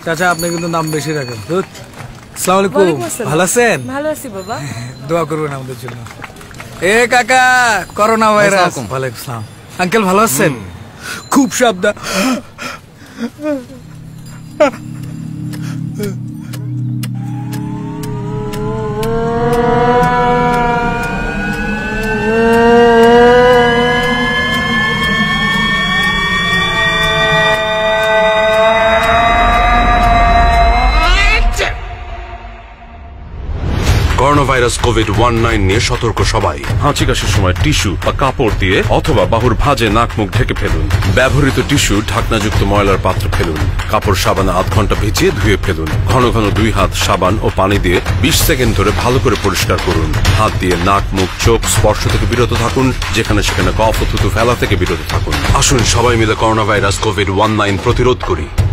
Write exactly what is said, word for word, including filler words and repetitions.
চাচা আপনি কিন্তু নাম বেশি রাখেন। আসসালামু আলাইকুম, ভালো আছেন? ভালো আছি বাবা। দোয়া করবেন আমাদের জন্য। এ কাকা, করোনা ভাইরাস। ওয়ালাইকুম আসসালাম। আঙ্কেল ভালো আছেন? খুব সাবধান। করোনা ভাইরাস কোভিড উনিশ নিয়ে সতর্ক সবাই। হাঁচি কাশির সময় টিস্যু বা কাপড় দিয়ে অথবা বাহুর ভাঁজে নাক মুখ ঢেকে ফেলুন। ব্যবহৃত টিস্যু ঢাকনাযুক্ত ময়লার পাত্রে ফেলুন। কাপড় সাবানে আধ ঘন্টা ভিজিয়ে ধুয়ে ফেলুন। ঘন ঘন দুই হাত সাবান ও পানি দিয়ে বিশ সেকেন্ড ধরে ভালো করে পরিষ্কার করুন। হাত দিয়ে নাক মুখ চোখ স্পর্শ থেকে বিরত থাকুন। যেখানে সেখানে কফ ও থুতু ফেলা থেকে বিরত থাকুন। আসুন সবাই মিলে করোনা ভাইরাস কোভিড উনিশ প্রতিরোধ করি।